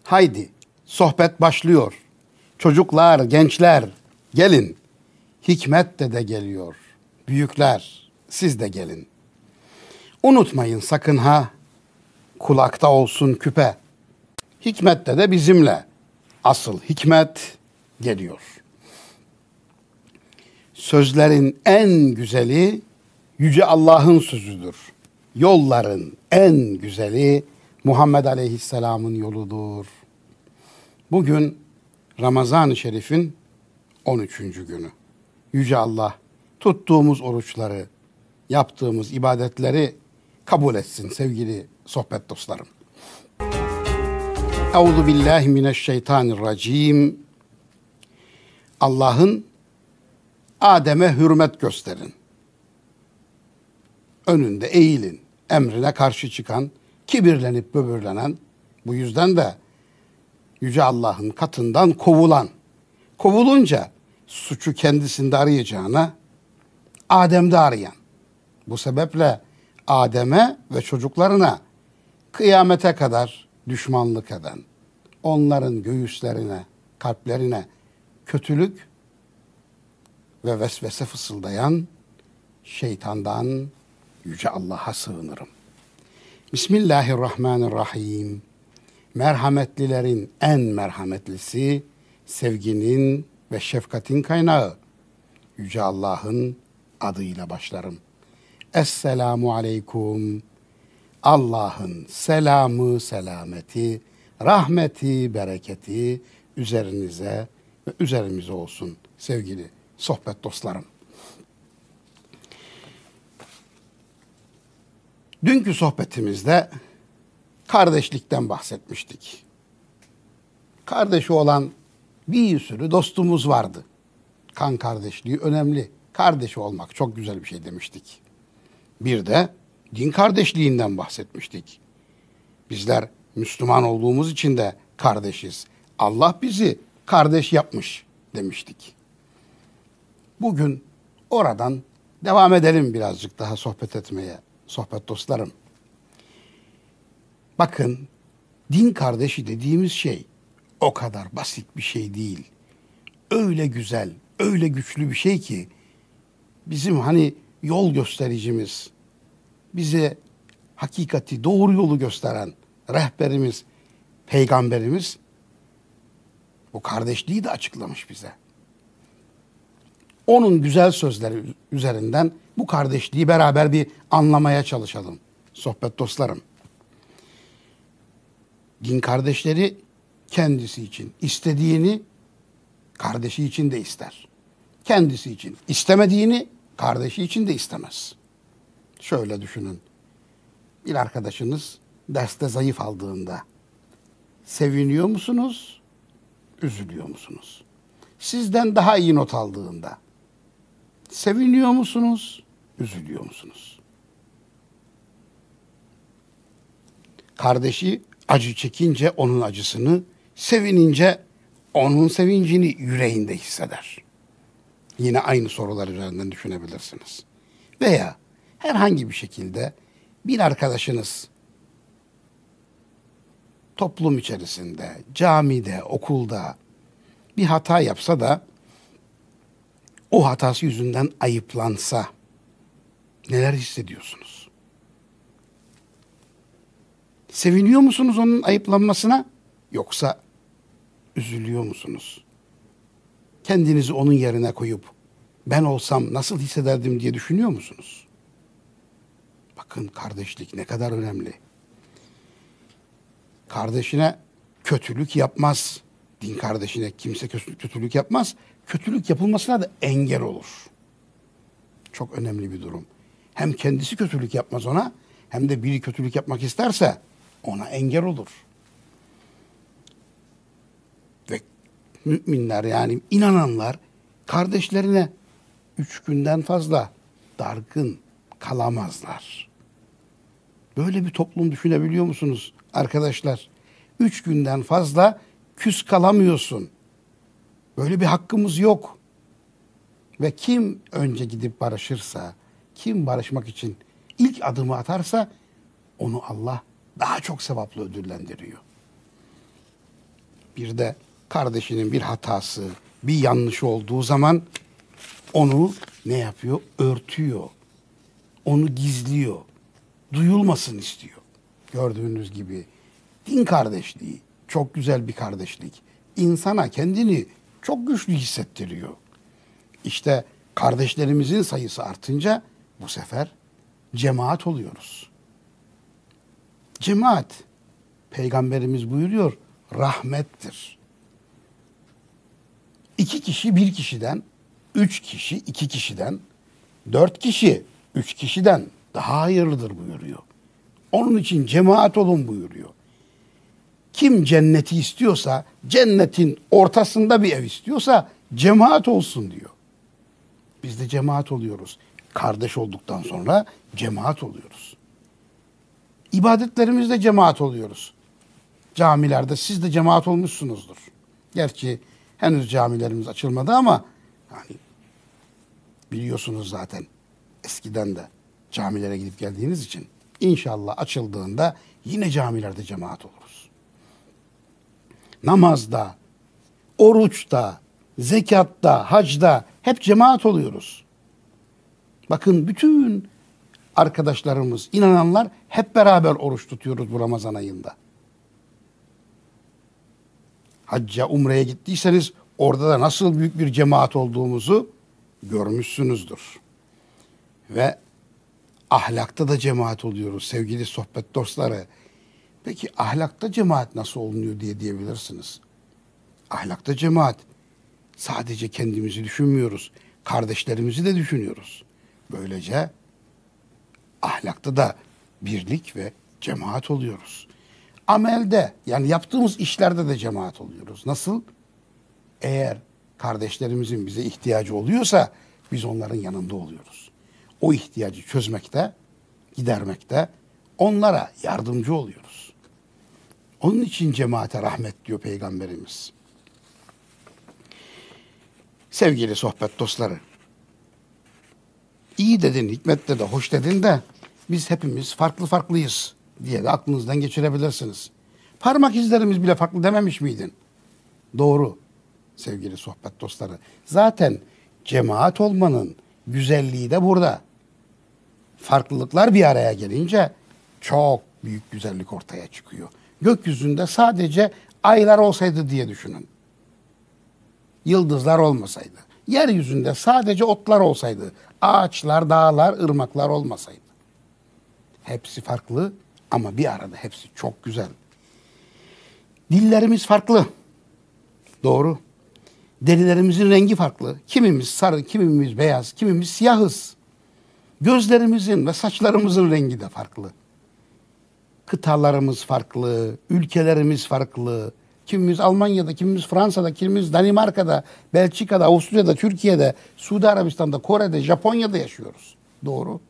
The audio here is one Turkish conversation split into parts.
Haydi sohbet başlıyor. Çocuklar, gençler gelin. Hikmet de geliyor. Büyükler siz de gelin. Unutmayın sakın ha, kulakta olsun küpe. Hikmet de bizimle. Asıl hikmet geliyor. Sözlerin en güzeli Yüce Allah'ın sözüdür. Yolların en güzeli Muhammed Aleyhisselam'ın yoludur. Bugün Ramazan-ı Şerif'in 13. günü. Yüce Allah tuttuğumuz oruçları, yaptığımız ibadetleri kabul etsin sevgili sohbet dostlarım. Euzu billahi mineşşeytanirracim. Allah'ın Adem'e hürmet gösterin. Önünde eğilin. Emrine karşı çıkan, kibirlenip böbürlenen, bu yüzden de Yüce Allah'ın katından kovulan, kovulunca suçu kendisinde arayacağına Adem'de arayan, bu sebeple Adem'e ve çocuklarına kıyamete kadar düşmanlık eden, onların göğüslerine, kalplerine kötülük ve vesvese fısıldayan şeytandan Yüce Allah'a sığınırım. Bismillahirrahmanirrahim. Merhametlilerin en merhametlisi, sevginin ve şefkatin kaynağı Yüce Allah'ın adıyla başlarım. Esselamu aleyküm. Allah'ın selamı, selameti, rahmeti, bereketi üzerinize ve üzerimize olsun sevgili sohbet dostlarım. Dünkü sohbetimizde kardeşlikten bahsetmiştik. Kardeşi olan bir sürü dostumuz vardı. Kan kardeşliği önemli. Kardeşi olmak çok güzel bir şey demiştik. Bir de din kardeşliğinden bahsetmiştik. Bizler Müslüman olduğumuz için de kardeşiz. Allah bizi kardeş yapmış demiştik. Bugün oradan devam edelim birazcık daha sohbet etmeye, sohbet dostlarım. Bakın, din kardeşi dediğimiz şey o kadar basit bir şey değil. Öyle güzel, öyle güçlü bir şey ki bizim hani yol göstericimiz, bize hakikati, doğru yolu gösteren rehberimiz, peygamberimiz bu kardeşliği de açıklamış bize. Onun güzel sözleri üzerinden bu kardeşliği beraber bir anlamaya çalışalım sohbet dostlarım. Din kardeşleri kendisi için istediğini kardeşi için de ister. Kendisi için istemediğini kardeşi için de istemez. Şöyle düşünün. Bir arkadaşınız derste zayıf aldığında seviniyor musunuz? Üzülüyor musunuz? Sizden daha iyi not aldığında seviniyor musunuz? Üzülüyor musunuz? Kardeşi acı çekince onun acısını, sevinince onun sevincini yüreğinde hisseder. Yine aynı sorular üzerinden düşünebilirsiniz. Veya herhangi bir şekilde bir arkadaşınız toplum içerisinde, camide, okulda bir hata yapsa da o hatası yüzünden ayıplansa neler hissediyorsunuz? Seviniyor musunuz onun ayıplanmasına? Yoksa üzülüyor musunuz? Kendinizi onun yerine koyup ben olsam nasıl hissederdim diye düşünüyor musunuz? Bakın kardeşlik ne kadar önemli. Kardeşine kötülük yapmaz. Din kardeşine kimse kötülük yapmaz. Kötülük yapılmasına da engel olur. Çok önemli bir durum. Hem kendisi kötülük yapmaz ona, hem de biri kötülük yapmak isterse ona engel olur. Ve müminler, yani inananlar kardeşlerine 3 günden fazla dargın kalamazlar. Böyle bir toplum düşünebiliyor musunuz arkadaşlar? 3 günden fazla küs kalamıyorsun. Böyle bir hakkımız yok. Ve kim önce gidip barışırsa, kim barışmak için ilk adımı atarsa onu Allah daha çok sevaplı ödüllendiriyor. Bir de kardeşinin bir hatası, bir yanlışı olduğu zaman onu ne yapıyor? Örtüyor. Onu gizliyor. Duyulmasın istiyor. Gördüğünüz gibi din kardeşliği çok güzel bir kardeşlik. İnsana kendini çok güçlü hissettiriyor. İşte kardeşlerimizin sayısı artınca bu sefer cemaat oluyoruz. Cemaat, Peygamberimiz buyuruyor, rahmettir. 2 kişi bir kişiden, 3 kişi 2 kişiden, 4 kişi 3 kişiden daha hayırlıdır buyuruyor. Onun için cemaat olun buyuruyor. Kim cenneti istiyorsa, cennetin ortasında bir ev istiyorsa cemaat olsun diyor. Biz de cemaat oluyoruz. Kardeş olduktan sonra cemaat oluyoruz. İbadetlerimizde cemaat oluyoruz. Camilerde siz de cemaat olmuşsunuzdur. Gerçi henüz camilerimiz açılmadı ama yani biliyorsunuz zaten eskiden de camilere gidip geldiğiniz için inşallah açıldığında yine camilerde cemaat oluruz. Namazda, oruçta, zekatta, hacda hep cemaat oluyoruz. Bakın bütün arkadaşlarımız, inananlar hep beraber oruç tutuyoruz bu Ramazan ayında. Hacca, umreye gittiyseniz orada da nasıl büyük bir cemaat olduğumuzu görmüşsünüzdür. Ve ahlakta da cemaat oluyoruz sevgili sohbet dostları. Peki ahlakta cemaat nasıl olunuyor diye diyebilirsiniz. Ahlakta cemaat sadece kendimizi düşünmüyoruz. Kardeşlerimizi de düşünüyoruz. Böylece ahlakta da birlik ve cemaat oluyoruz. Amelde yani yaptığımız işlerde de cemaat oluyoruz. Nasıl? Eğer kardeşlerimizin bize ihtiyacı oluyorsa biz onların yanında oluyoruz. O ihtiyacı çözmekte, gidermekte onlara yardımcı oluyoruz. Onun için cemaate rahmet diyor Peygamberimiz. Sevgili sohbet dostları, iyi dedin, hikmet de hoş dedin de biz hepimiz farklı farklıyız diye de aklınızdan geçirebilirsiniz. Parmak izlerimiz bile farklı dememiş miydin? Doğru sevgili sohbet dostları. Zaten cemaat olmanın güzelliği de burada. Farklılıklar bir araya gelince çok büyük güzellik ortaya çıkıyor. Gökyüzünde sadece aylar olsaydı diye düşünün. Yıldızlar olmasaydı. Yeryüzünde sadece otlar olsaydı. Ağaçlar, dağlar, ırmaklar olmasaydı. Hepsi farklı ama bir arada hepsi çok güzel. Dillerimiz farklı. Doğru. Derilerimizin rengi farklı. Kimimiz sarı, kimimiz beyaz, kimimiz siyahız. Gözlerimizin ve saçlarımızın rengi de farklı. Kıtalarımız farklı, ülkelerimiz farklı. Kimimiz Almanya'da, kimimiz Fransa'da, kimimiz Danimarka'da, Belçika'da, Avusturya'da, Türkiye'de, Suudi Arabistan'da, Kore'de, Japonya'da yaşıyoruz. Doğru.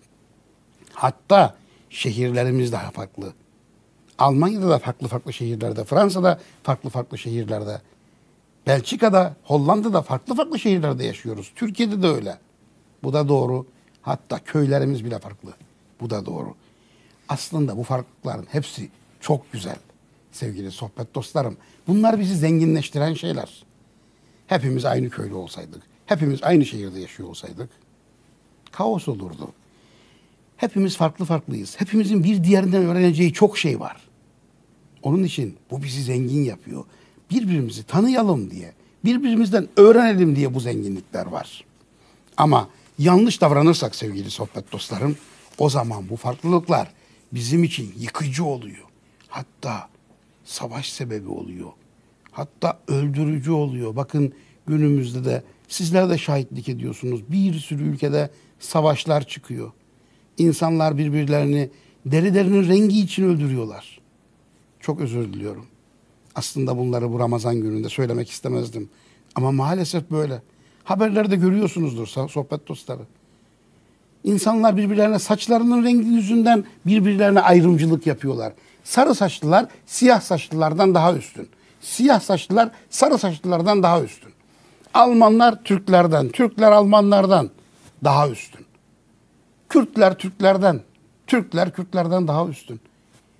Hatta şehirlerimiz daha farklı. Almanya'da da farklı farklı şehirlerde, Fransa'da farklı farklı şehirlerde, Belçika'da, Hollanda'da farklı farklı şehirlerde yaşıyoruz. Türkiye'de de öyle. Bu da doğru. Hatta köylerimiz bile farklı. Bu da doğru. Aslında bu farklılıkların hepsi çok güzel. Sevgili sohbet dostlarım. Bunlar bizi zenginleştiren şeyler. Hepimiz aynı köyde olsaydık, hepimiz aynı şehirde yaşıyor olsaydık kaos olurdu. Hepimiz farklı farklıyız. Hepimizin bir diğerinden öğreneceği çok şey var. Onun için bu bizi zengin yapıyor. Birbirimizi tanıyalım diye, birbirimizden öğrenelim diye bu zenginlikler var. Ama yanlış davranırsak sevgili sohbet dostlarım, o zaman bu farklılıklar bizim için yıkıcı oluyor. Hatta savaş sebebi oluyor. Hatta öldürücü oluyor. Bakın günümüzde de sizler de şahitlik ediyorsunuz. Bir sürü ülkede savaşlar çıkıyor. İnsanlar birbirlerini derilerinin rengi için öldürüyorlar. Çok özür diliyorum. Aslında bunları bu Ramazan gününde söylemek istemezdim. Ama maalesef böyle. Haberlerde görüyorsunuzdur sohbet dostları. İnsanlar birbirlerine saçlarının rengi yüzünden birbirlerine ayrımcılık yapıyorlar. Sarı saçlılar siyah saçlılardan daha üstün. Siyah saçlılar sarı saçlılardan daha üstün. Almanlar Türklerden, Türkler Almanlardan daha üstün. Kürtler Türklerden, Türkler Kürtlerden daha üstün.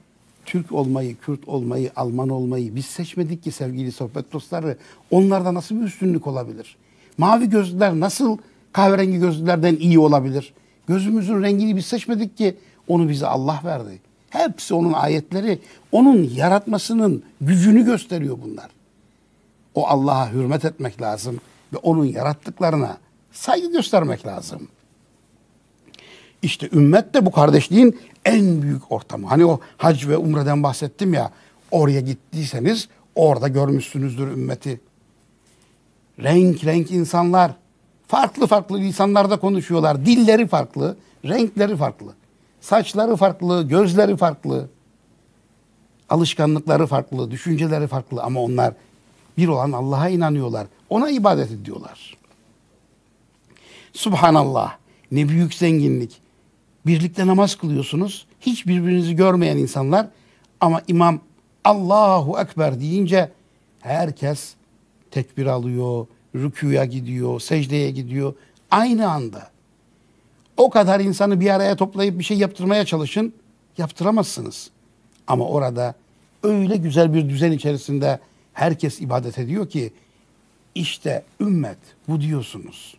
Türk olmayı, Kürt olmayı, Alman olmayı biz seçmedik ki sevgili sohbet dostları. Onlarda nasıl bir üstünlük olabilir? Mavi gözlüler nasıl kahverengi gözlülerden iyi olabilir? Gözümüzün rengini biz seçmedik ki, onu bize Allah verdi. Hepsi onun ayetleri, onun yaratmasının gücünü gösteriyor bunlar. O Allah'a hürmet etmek lazım ve onun yarattıklarına saygı göstermek lazım. İşte ümmet de bu kardeşliğin en büyük ortamı. Hani o hac ve umreden bahsettim ya, oraya gittiyseniz orada görmüşsünüzdür ümmeti. Renk renk insanlar, farklı farklı lisanlarda konuşuyorlar. Dilleri farklı, renkleri farklı. Saçları farklı, gözleri farklı. Alışkanlıkları farklı, düşünceleri farklı ama onlar bir olan Allah'a inanıyorlar. Ona ibadet ediyorlar. Subhanallah, ne büyük zenginlik. Birlikte namaz kılıyorsunuz. Hiç birbirinizi görmeyen insanlar ama imam Allahu Ekber deyince herkes tekbir alıyor, rükûya gidiyor, secdeye gidiyor aynı anda. O kadar insanı bir araya toplayıp bir şey yaptırmaya çalışın, yaptıramazsınız. Ama orada öyle güzel bir düzen içerisinde herkes ibadet ediyor ki işte ümmet bu diyorsunuz.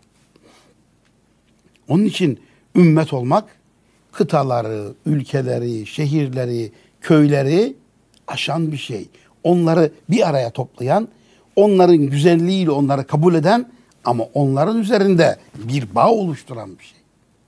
Onun için ümmet olmak kıtaları, ülkeleri, şehirleri, köyleri aşan bir şey. Onları bir araya toplayan, onların güzelliğiyle onları kabul eden ama onların üzerinde bir bağ oluşturan bir şey.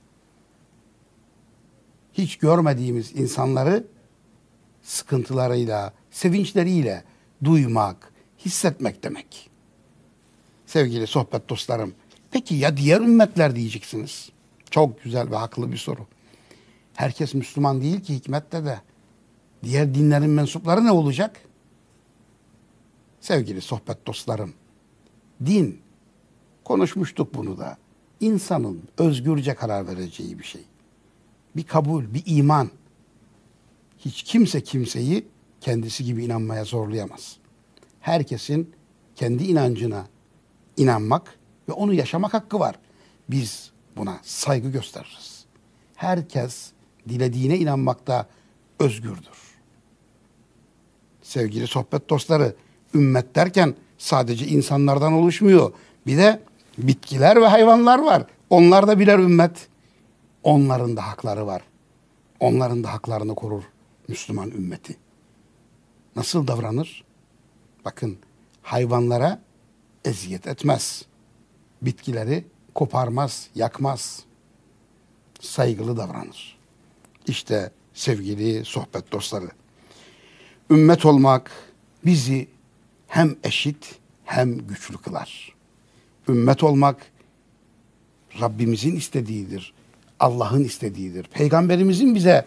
Hiç görmediğimiz insanları sıkıntılarıyla, sevinçleriyle duymak, hissetmek demek. Sevgili sohbet dostlarım, peki ya diğer ümmetler diyeceksiniz? Çok güzel ve haklı bir soru. Herkes Müslüman değil ki hikmette de. Diğer dinlerin mensupları ne olacak? Sevgili sohbet dostlarım, din, konuşmuştuk bunu da, insanın özgürce karar vereceği bir şey. Bir kabul, bir iman. Hiç kimse kimseyi kendisi gibi inanmaya zorlayamaz. Herkesin kendi inancına inanmak ve onu yaşamak hakkı var. Biz buna saygı gösteririz. Herkes dilediğine inanmakta özgürdür. Sevgili sohbet dostları, ümmet derken sadece insanlardan oluşmuyor. Bir de bitkiler ve hayvanlar var. Onlar da birer ümmet. Onların da hakları var. Onların da haklarını korur Müslüman ümmeti. Nasıl davranır? Bakın, hayvanlara eziyet etmez. Bitkileri koparmaz, yakmaz. Saygılı davranır. İşte sevgili sohbet dostları, ümmet olmak bizi hem eşit hem güçlü kılar. Ümmet olmak Rabbimizin istediğidir. Allah'ın istediğidir. Peygamberimizin bize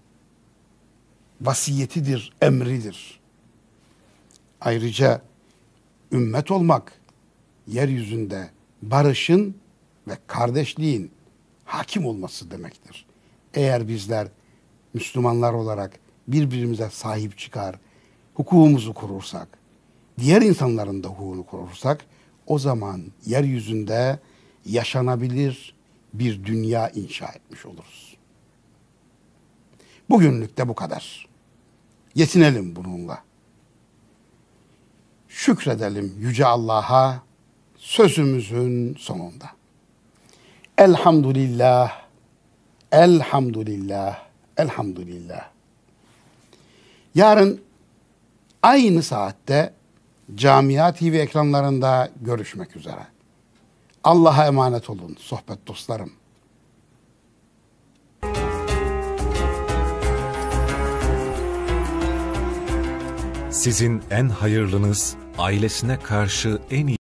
vasiyetidir, emridir. Ayrıca ümmet olmak yeryüzünde barışın ve kardeşliğin hakim olması demektir. Eğer bizler Müslümanlar olarak birbirimize sahip çıkar, hukukumuzu korursak, diğer insanların da hukukunu korursak, o zaman yeryüzünde yaşanabilir bir dünya inşa etmiş oluruz. Bugünlük de bu kadar. Yetinelim bununla. Şükredelim Yüce Allah'a sözümüzün sonunda. Elhamdülillah, elhamdülillah, elhamdülillah. Yarın aynı saatte Camia TV ekranlarında görüşmek üzere. Allah'a emanet olun sohbet dostlarım. Sizin en hayırlınız, ailesine karşı en iyi